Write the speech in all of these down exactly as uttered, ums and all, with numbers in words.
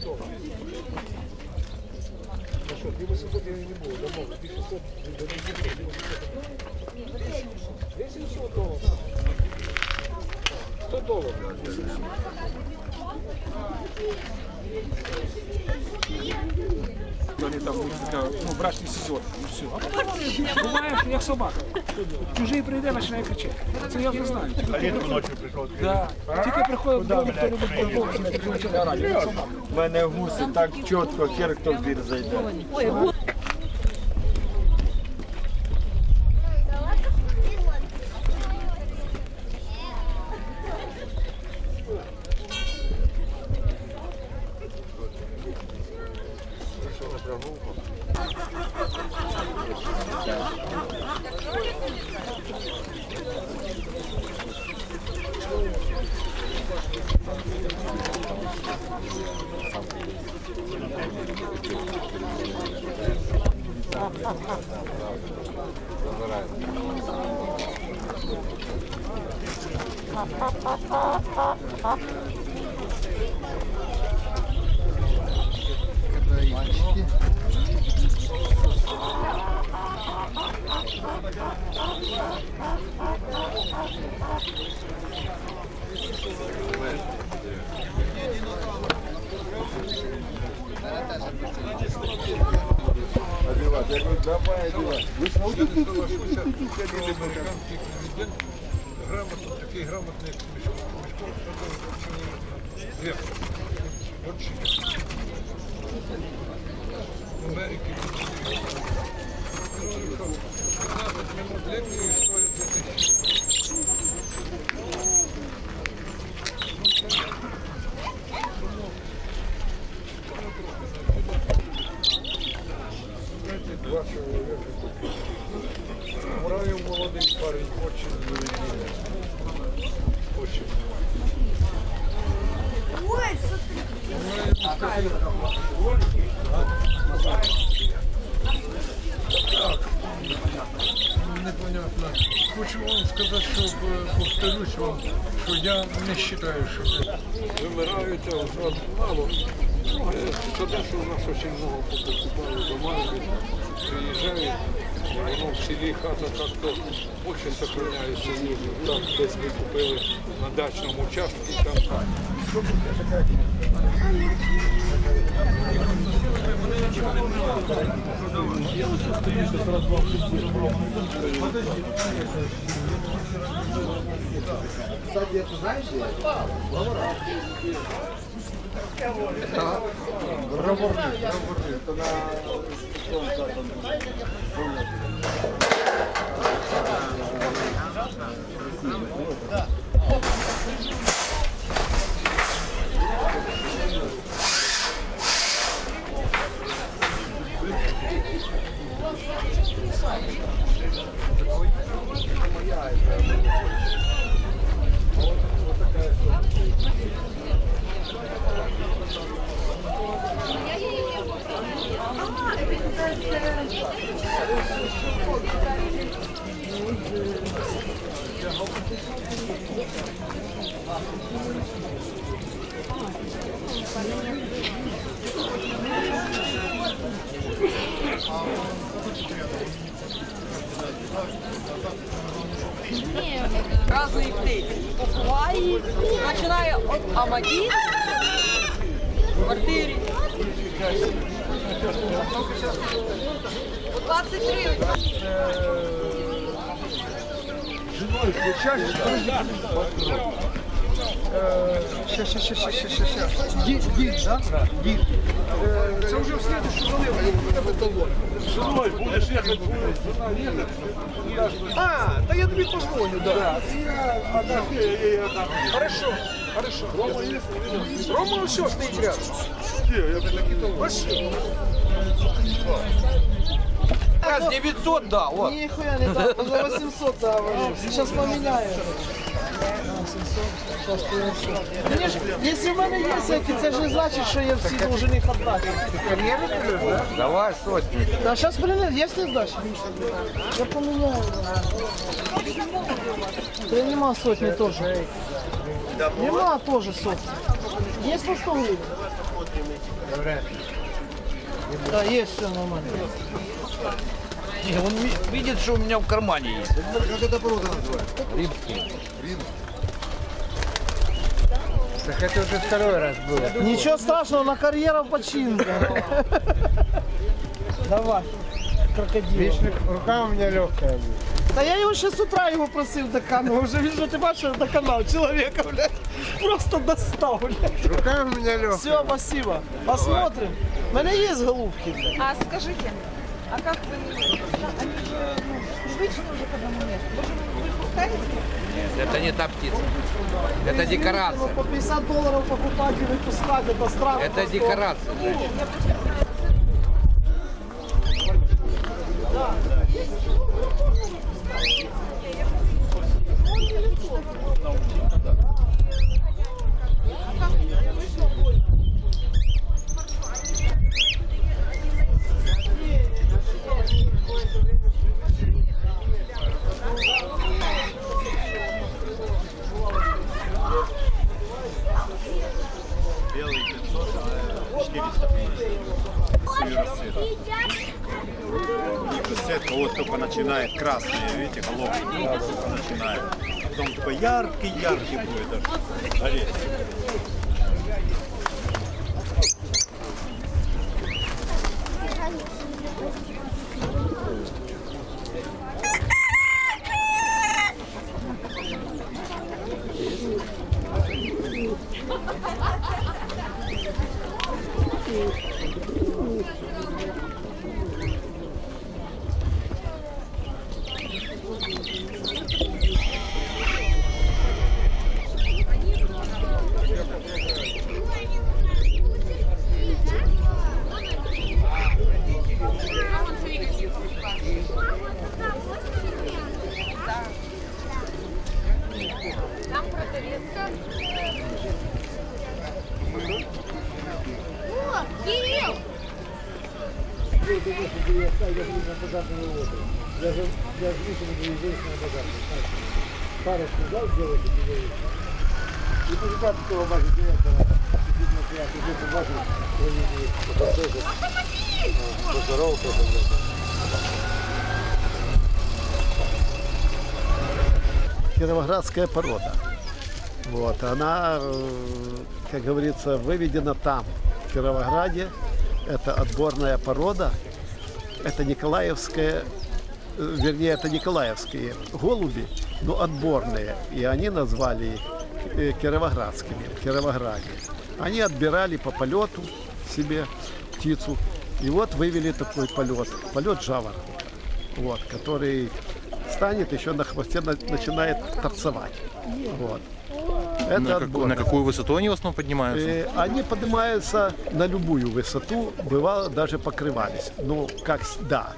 Ну що, дві висотки я не буду, домовлю. шістсот, вісімсот доларів. сто доларів. Вони там, ну, брачний сезон, і все. А потім буває, як собака. Чужий прийде, починає кричати. Це я вже знаю. А літом ночі прийшов. Да. Тільки приходить додому, хто любить футбол, не починає орати, як собака. У мене гуси так чітко, хер хто в двір зайде. Я говорю, давай одевай. Грамотно, такие грамотные мешков, вверх. Очень. В Америке пятнадцать минут лекции стоит две тысячи. Два человека. Муравьев молодой парень, очень заведенный. Очень. Ой, смотри. Непонятно. Хочу вам сказать, что повторюсь вам, что я не считаю, что вымирают уже мало. За те, що у нас дуже много покупали дома, приїжджають, воно в селі хата так-то дуже сохраняється. Так, десь ми купили на дачному участку. Там. Кстати, ты знаешь, это Равурны, Равурны, это на Разные птицы. Букваи, начиная от Амади, квартире. двадцать три. Женой включаешь? Сейчас, сейчас, сейчас, сейчас, сейчас. Гид, гид, да? Да. Гид. Це вже в следующую голову. Женой будешь ехать? А, да я тебе позвоню, да. Хорошо, хорошо. Рома есть? Рома все стоит рядом. Где? Я бы накидал. Пошли. девятьсот, да, вот. Нихуя не так, уже восемьсот, да, вроде. Сейчас поменяю. Сейчас принесу. Если в мене є всякі, це ж не значить, що я всі должен їх віддати. Давай сотни. А зараз принесу, є не здачі? Я поміняю. Та нема сотні теж. Нема теж сотні. Есть по сто гривен? Да, есть, все нормально. Не, он ви- видит, что у меня в кармане есть. Как это порода называется? Римский. Так это уже второй раз было. Ничего страшного, на карьера починка. Давай, крокодил. Видишь, рука у меня легкая. Да я его ще с утра его просил доканал. Уже вижу, ты бачишь, доканал человека, блядь. Просто достал, блядь. Рука у меня легкая. Все, спасибо. Посмотрим. У меня есть голубки, блядь. А скажите, а как вы, они же ну, привычны уже к одному месту? Вы же выпускаете? Нет, это не та птица. Это декорация. По пятьдесят долларов покупать и выпускать, это странно. Это декорация. Нет, я просто... Белый пятьсот, а четыреста пятьдесят. У них сетка вот только начинает красные, видите, головки только начинает. А потом такой яркий-яркий будет даже гореть. Кировоградская порода. Вот, она, как говорится, выведена там, в Кировограде. Это отборная порода. Это николаевская, вернее, это николаевские голуби, но отборные. И они назвали их кировоградскими, в Кировограде. Они отбирали по полету себе птицу. И вот вывели такой полет, полет жаворонка, вот, который станет еще на хвосте, на, начинает торцевать. Вот. Это на, как, отборно. на какую высоту они в основном поднимаются? Э, они поднимаются на любую высоту, бывало даже покрывались. Ну, как, да.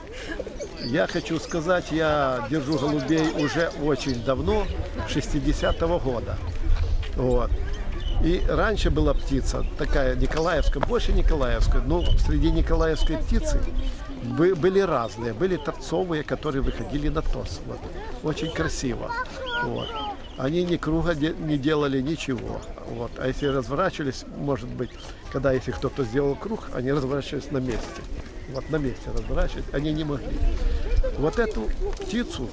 Я хочу сказать, я держу голубей уже очень давно, шестидесятого года. Вот. И раньше была птица такая николаевская, больше николаевская, но среди николаевской птицы были разные. Были торцовые, которые выходили на торс. Вот. Очень красиво. Вот. Они ни круга не делали, ничего. Вот. А если разворачивались, может быть, когда если кто-то сделал круг, они разворачивались на месте. Вот на месте разворачивались, они не могли. Вот эту птицу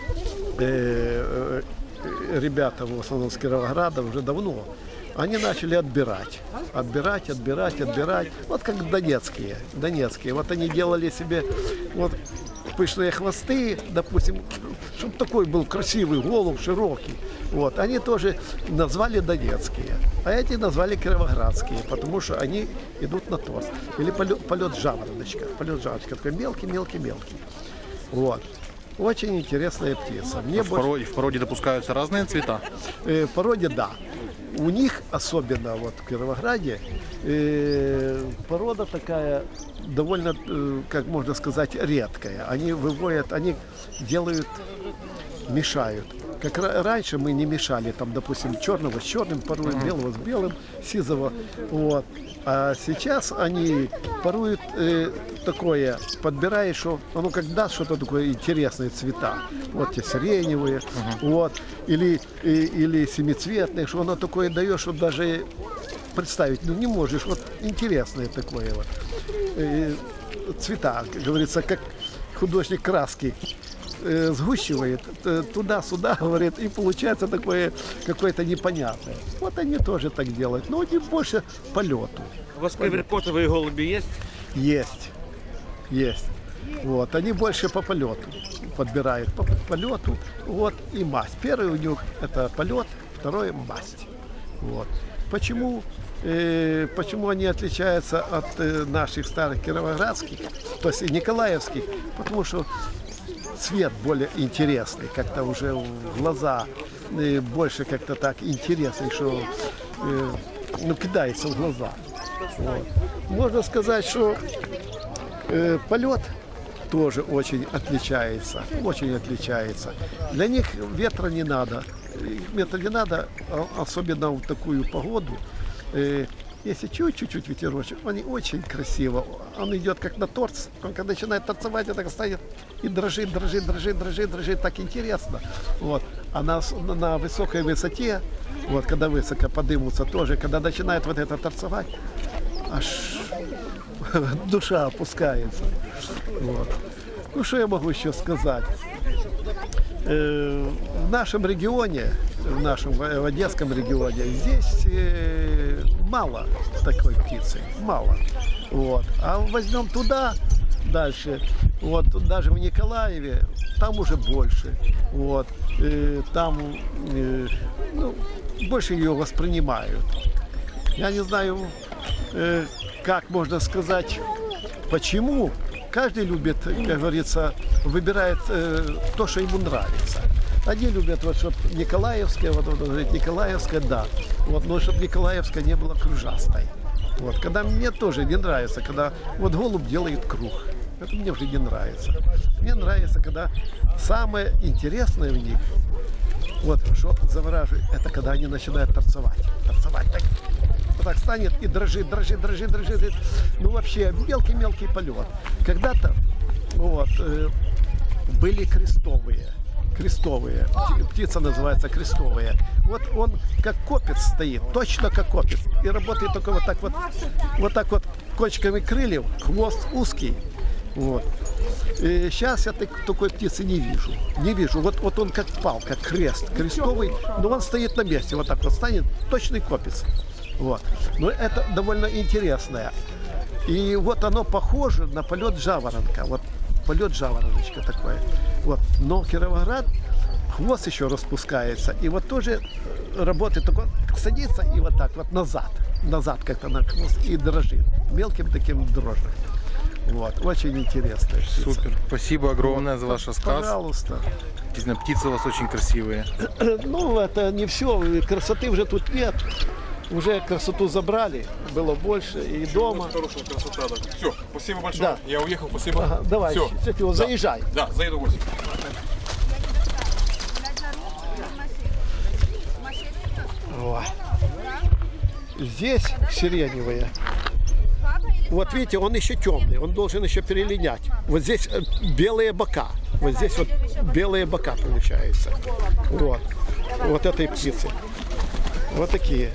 э, э, ребята в основном с Кировограда уже давно, они начали отбирать. Отбирать, отбирать, отбирать. Вот как донецкие. Донецкие. Вот они делали себе вот пышные хвосты, допустим, чтобы такой был красивый голубь, широкий. Вот. Они тоже назвали донецкие. А эти назвали кировоградские, потому что они идут на торс. Или полет, полет жавороночка. Полет жавороночка. Такой мелкий-мелкий-мелкий. Вот. Очень интересная птица. Мне А в, больше... породе, в породе допускаются разные цвета? Э, в породе, да. У них, особенно вот в Кировограде, э, порода такая довольно, э, как можно сказать, редкая. Они выводят, они делают, мешают. Как раньше мы не мешали, там, допустим, черного с черным, порой белого с белым, сизого. Вот. А сейчас они поруют э, такое, подбираешь, что оно как даст что-то такое интересное цвета. Вот те сиреневые, uh-huh. вот, или, и, или семицветные, что оно такое дает, что даже представить, ну не можешь. Вот интересное такое вот. Э, цвета, как говорится, как художник краски э, сгущивает э, туда-сюда, говорит, и получается такое какое-то непонятное. Вот они тоже так делают, но не больше полету. У вас каверкотовые голуби есть? Есть, есть. Вот, они больше по полету подбирают, по полету, вот, и масть. Первый у них это полет, второй масть. Вот. Почему, э, почему они отличаются от э, наших старых кировоградских, то есть николаевских? Потому что цвет более интересный, как-то уже в глаза э, больше как-то так интересный, что э, ну, кидается в глаза. Вот. Можно сказать, что э, полет тоже очень отличается, очень отличается. Для них ветра не надо, ветра не надо, особенно в такую погоду. Э, если чуть-чуть ветерочек, они очень красиво. Он идет как на торц, он когда начинает торцевать, он так стоит и дрожит, дрожит, дрожит, дрожит, дрожит, так интересно. Вот. А на, на высокой высоте, вот, когда высоко подымутся тоже, когда начинает вот это торцевать, аж душа опускается. Вот. Ну, что я могу еще сказать? Э, в нашем регионе, в нашем в Одесском регионе, здесь э, мало такой птицы, мало. Вот. А возьмем туда, дальше, вот, даже в Николаеве, там уже больше. Вот. Э, там э, ну, больше ее воспринимают. Я не знаю, э, как можно сказать, почему. Каждый любит, как говорится, выбирает э, то, что ему нравится. Одни любят, вот, чтобы Николаевская, вот, вот, говорит, Николаевская, да. Вот, но чтобы Николаевская не была кружастой. Вот, когда мне тоже не нравится, когда вот голубь делает круг. Это мне уже не нравится. Мне нравится, когда самое интересное в них, вот, что завораживает, это когда они начинают торцевать. Торцевать так. Вот так станет и дрожит, дрожит, дрожит, дрожит. Ну вообще мелкий-мелкий полет. Когда-то вот, э, были крестовые. Крестовые. Птица называется крестовые. Вот он как копец стоит, точно как копец. И работает только вот так вот, вот так вот кончиками крыльев, хвост узкий. Вот. И сейчас я так, такой птицы не вижу. Не вижу. Вот, вот он как пал, как крест, крестовый, но он стоит на месте. Вот так вот станет, точный копец. Вот. Но это довольно интересное. И вот оно похоже на полет жаворонка. Вот полет жавороночка такое. Вот. Но Кировоград, хвост еще распускается. И вот тоже работает, только садится и вот так вот назад. Назад как-то на хвост и дрожит. Мелким таким дрожжем. Вот. Очень интересная птица. Супер. Спасибо огромное за ваш рассказ. Пожалуйста. Действительно, птицы у вас очень красивые. Ну, это не все. Красоты уже тут нет. Уже красоту забрали, было больше и дома. Хорошая красота, да. Все, спасибо большое. Да. Я уехал, спасибо. Ага, давай, Все. Сетева, заезжай. Да, заеду в гости. О. Здесь сиреневые. Вот видите, он еще темный, он должен еще перелинять. Вот здесь белые бока. Вот здесь вот белые бока получается. Вот, вот этой птицы. Вот такие.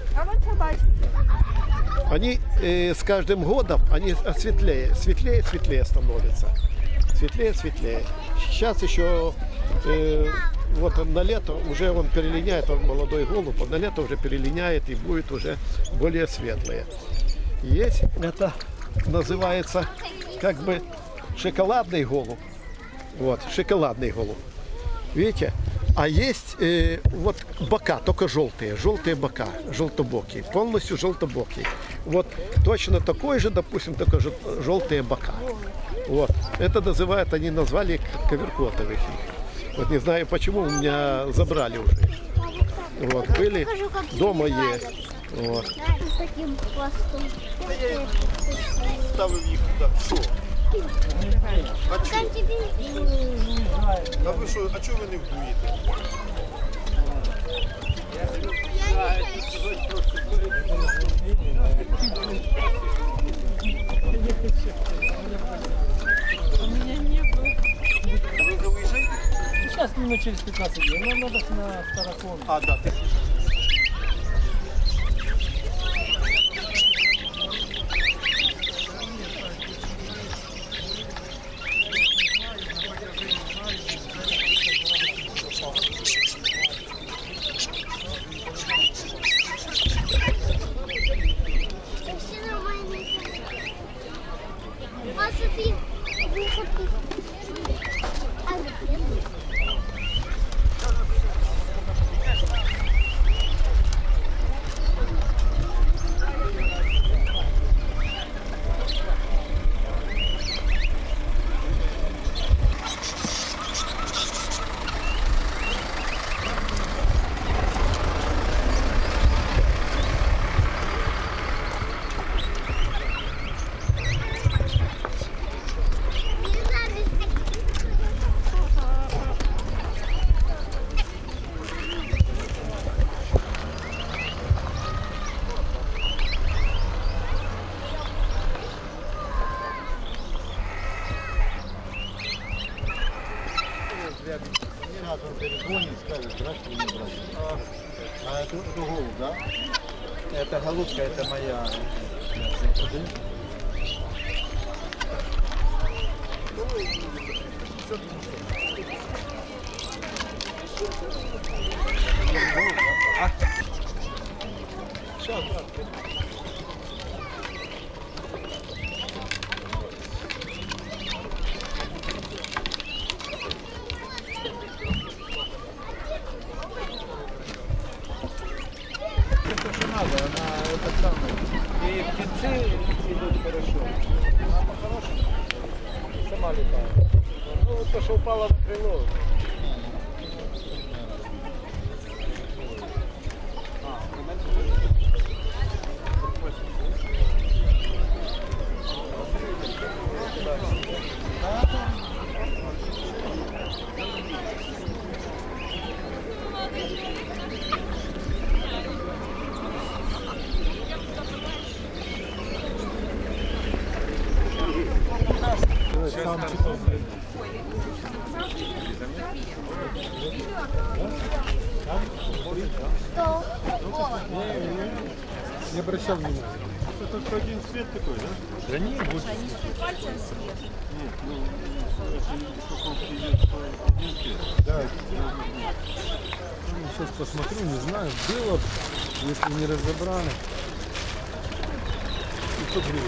Они э, с каждым годом они светлее, светлее, светлее становятся. Светлее, светлее. Сейчас еще э, вот он на лето уже он перелиняет, он молодой голубь, он на лето уже перелиняет и будет уже более светлые. Есть, это называется как бы шоколадный голубь. Вот, шоколадный голубь. Видите? А есть э, вот бока, только желтые, желтые бока, желтобокие, полностью желтобокие. Вот точно такой же, допустим, только желтые бока. Вот, это называют, они назвали каверкотовых их. Вот не знаю почему, у меня забрали уже. Вот, были, дома есть. Вот. Ставив їх туди. Що? А чого? А ви що, а чого ви не вдуєте? Ви виїжджаєте? Сейчас минут через пятнадцать дней. Нам надо на Старокон. А, да, ти перезвонит, скажет, брать или не брать. А, а это, это голубь, да? Это голубка, это моя. То, что надо, она этот самый. И птенцы идут хорошо. Она по-хорошему сама летает. Ну вот то, что упало на крыло. Не обращал внимания. Это только один цвет такой, да? Да нет, больше. Да. Ну, сейчас посмотрю, не знаю, было, если не разобрали. пятьсот гривен.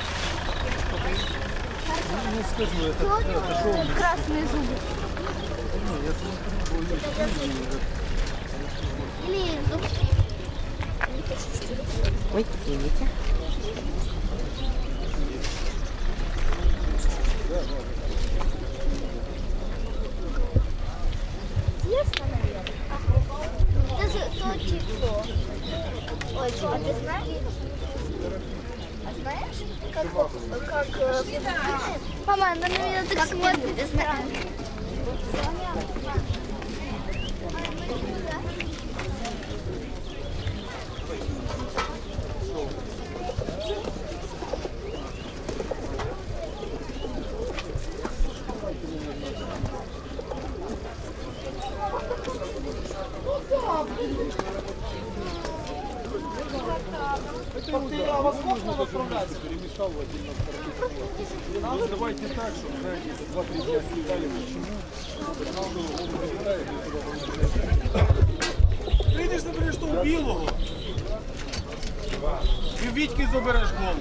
Ну, не скажу, это, это шоу. Красные зубы. Не, я смотрю, Или зубки. Ой, видите? Тесно, наверное. Это то число. Ой, что, а ты знаешь? А знаешь, как, как э, мама, она на меня так смотрит, я знаю. А возможно отправляться? Перемешал в отдельном стороне. Давайте так, чтобы, знаете, если два-три дня съедали, почему? Он вылетает, и туда он видиш, наприклад, що у білого. І в Вітьки забереш голову.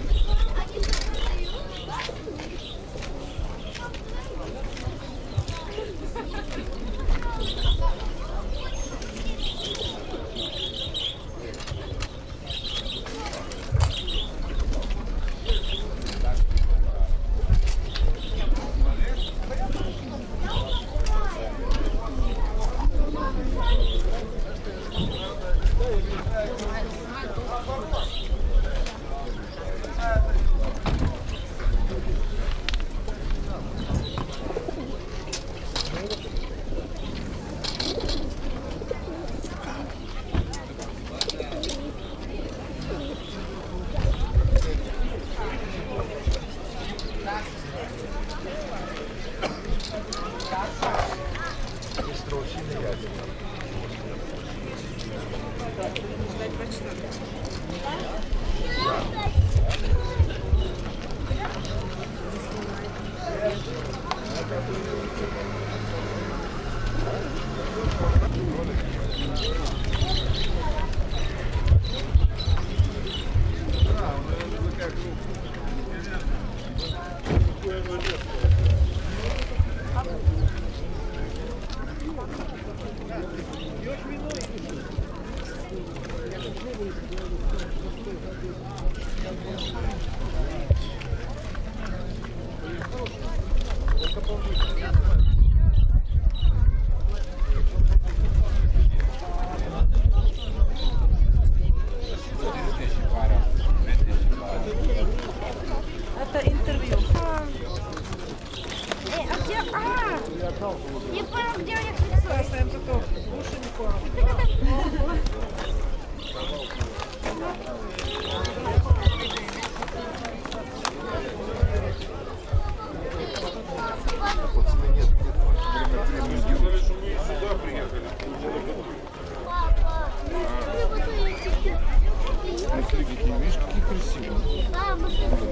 Это интервью. Эй, а где? А! Не понял, где у них лицо. Оставим зато уши не понял. Сказали, что мы сюда приехали. Да, мы